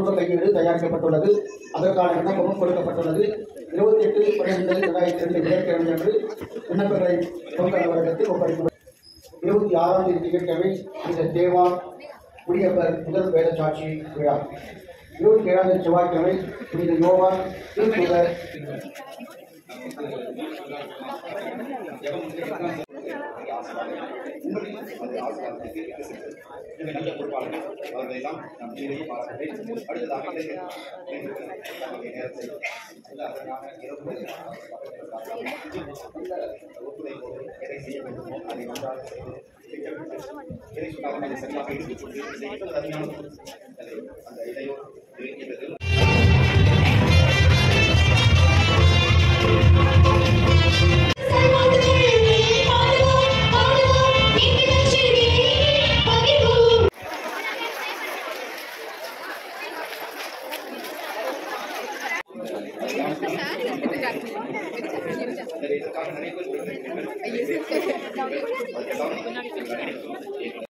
குடும்ப கையேடு தயாரிக்கப்பட்டுள்ளது. அதற்கான விண்ணப்பமும் கொடுக்கப்பட்டுள்ளது. 28/12/2002 வியாழக்கிழமை அன்று விண்ணப்பங்களை பொது அலுவலகத்தில் ஒப்படைக்கும். 26ஆம் தேதி திங்கட்கிழமை இந்த தேவான் குடியப்பர் முதல் வேத சாட்சி விழா. 27ஆம் தேதி செவ்வாய்க்கிழமை புனித யோவான் திருத்தூதர் நல்ல பொறுப்பாளர்கள் அவர்களெல்லாம் நம் கீழே பாராட்டுகிறேன். அடுத்ததாக நேரத்தை அதற்கான ஒத்துழைப்போடு எதை செய்ய வேண்டுமோ அதை நன்றாக செய்து எதை சொன்னாலும் அதை சரியாக எடுத்துக்கொண்டு அருமையான அந்த இடையோடு இருக்கிறது. இதற்காக நிறைய பேர்